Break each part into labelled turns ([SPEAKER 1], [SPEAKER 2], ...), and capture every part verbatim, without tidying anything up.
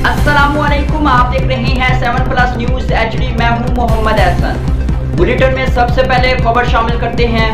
[SPEAKER 1] अस्सलामुअलैकुम, आप देख रहे हैं सेवन प्लस न्यूज एचडी। मैं हूं मोहम्मद एहसन। बुलेटिन में सबसे पहले खबर शामिल करते हैं।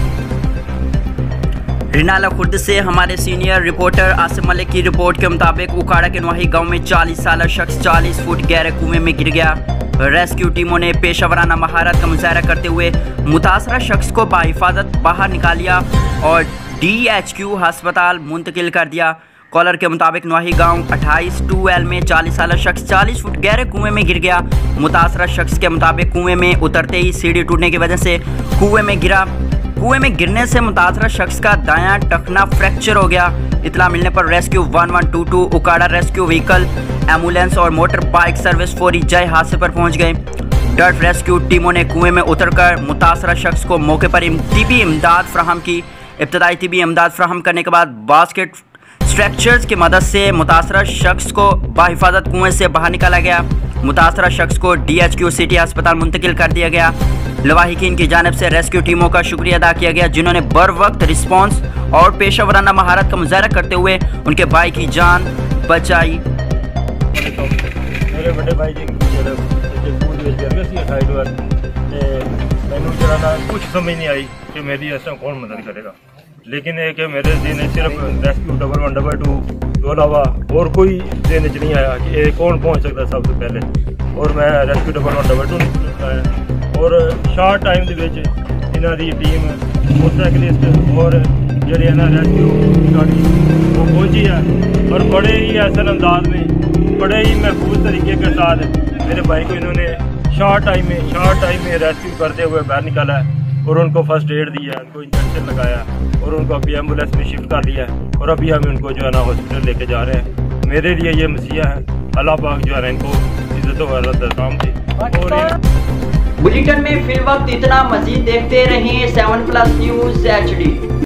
[SPEAKER 1] रिनाला खुर्द से हमारे सीनियर रिपोर्टर आसिम मलिक की रिपोर्ट के मुताबिक उकाड़ा के नवाही गांव में चालीस साल शख्स चालीस फुट गहरे कुएं में गिर गया। रेस्क्यू टीमों ने पेशावराना महारत का मुजाहरा करते हुए मुतासरा शख्स को बाहिफाजत बाहर निकाल लिया और डी एच क्यू अस्पताल मुंतकिल कर दिया। कॉलर के मुताबिक नवाही गांव अट्ठाईस टू एल में चालीस साल शख्स चालीस फुट गहरे कुएं में गिर गया। मुतासरा शख्स के मुताबिक कुएं में उतरते ही सीढ़ी टूटने की वजह से कुएं में गिरा। कुएं में गिरने से मुतासरा शख्स का दायां टखना फ्रैक्चर हो गया। इतला मिलने पर rescue one one two two उकाड़ा रेस्क्यू व्हीकल, एम्बुलेंस और मोटर बाइक सर्विस फौरी जय हादसे पर पहुंच गए। डर्ट रेस्क्यू टीमों ने कुएं में उतरकर मुतासरा शख्स को मौके पर तिबी इमदाद फ्राहम की। इब्तदाई तिबी इमदाद फ्राहम करने के बाद बास्केट स्ट्रक्चर्स की मदद से मुतासरा शख्स को बाहिफाजत कुएं से बाहर निकाला गया। मुतासरा शख्स को डी एच क्यू सिटी अस्पताल मुंतकिल कर दिया गया। लवाहिकीन की जानिब से रेस्क्यू टीमों का शुक्रिया अदा किया गया, जिन्होंने बर वक्त रिस्पॉन्स और पेशावराना महारत का मुजाहरा करते हुए उनके भाई की जान बचाई।
[SPEAKER 2] मेरे बड़े भाई जी मैनू जरा कुछ समझ नहीं आई कि मेरी ऐसा कौन मदद करेगा, लेकिन एक मेरे दिन सिर्फ rescue double one double two के अलावा और कोई देने च नहीं आया कि ये कौन पहुंच सकता सबसे पहले। और मैं rescue double one double two निकला और शार्ट टाइम के इन्हों की टीम मोटरसाइकिलिस्ट और जेडे है ना रेस्क्यू गाड़ी वो पहुंची है और बड़े ही ऐसे अंदाज में बड़े ही महफूज तरीके के साथ मेरे भाई को इन्होंने शार्ट टाइम में शार्ट टाइम में रेस्क्यू करते हुए बाहर निकाला है और उनको फर्स्ट एड दिया है, उनको इंजेक्शन लगाया और उनको अभी एम्बुलेंस में शिफ्ट कर लिया है और अभी हम उनको जो है ना हॉस्पिटल लेके जा रहे हैं। मेरे लिए ये मसीहा है, अल्लाह पाक जो है ना इनको इज्जत व एहतराम दे।
[SPEAKER 1] बुलेटिन में फिल वक्त इतना, मजीद देखते रहें सेवन प्लस न्यूज एचडी।